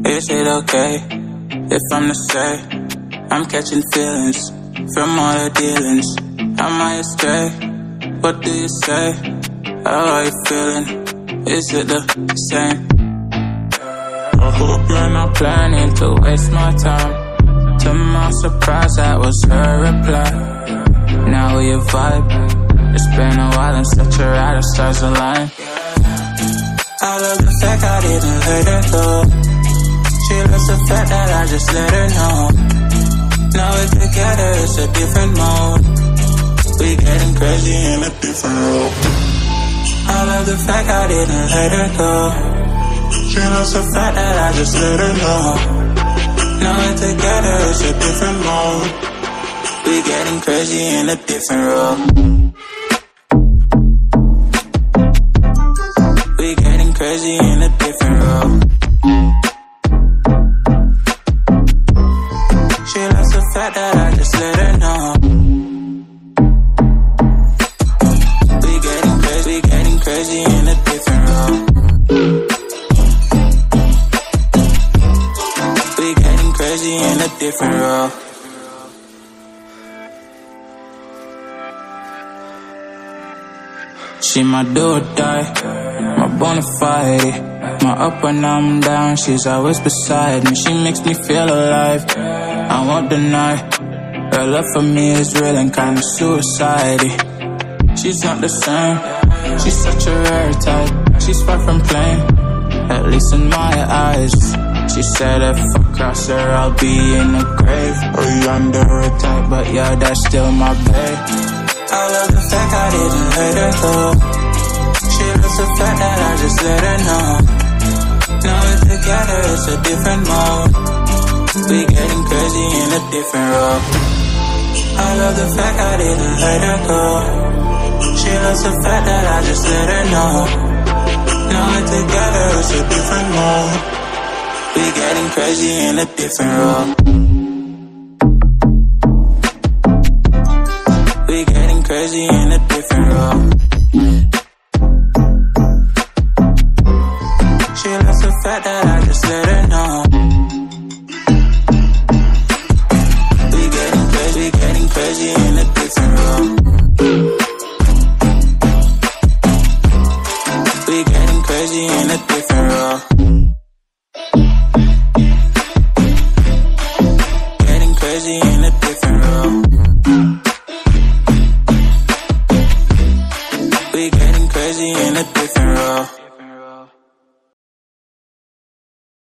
Is it okay if I'm to say I'm catching feelings from all the dealings? Am I astray? What do you say? How are you feeling? Is it the same? I hope you're not planning to waste my time. To my surprise, that was her reply. Now we vibe. It's been a while and such a ride, the stars align. I love the fact I didn't let her go. She loves the fact that I just let her know. Now we're together, it's a different mode. We getting crazy in a different role. I love the fact I didn't let her go. She loves the fact that I just let her know. Now we're together, it's a different mode. We getting crazy in a different role. We getting crazy in a different role. She loves the fact that I just let her know. We getting crazy in a different role. We getting crazy in a different role. She my do or die, my bona fide. My up when I'm down, she's always beside me. She makes me feel alive, I won't deny. Her love for me is real and kinda suicide-y. She's not the same, she's such a rare type. She's far from plain, at least in my eyes. She said if I cross her, I'll be in the grave or under her type, but yeah, that's still my babe. I love the fact I didn't let her go. She loves the fact that I just let her know. Now we're together, it's a different mode. We getting crazy in a different role. I love the fact I didn't let her go. She loves the fact that I just let her know. Now we're together, it's a different mode. We getting crazy in a different role. We getting crazy in a different role. She loves the fact that I just let her know. We getting crazy in a different role. We getting crazy in a different role.